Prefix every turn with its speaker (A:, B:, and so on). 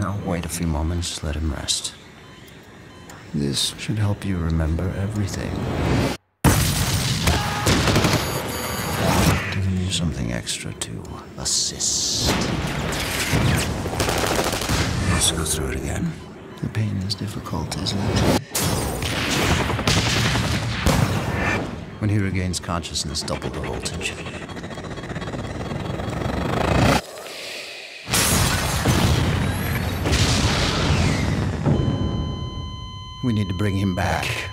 A: now.
B: Wait a few moments, let him rest. This should help you remember everything. Giving you something extra to assist. Let's go through it again. The pain is difficult, isn't it? When he regains consciousness, double the voltage. We need to bring him back.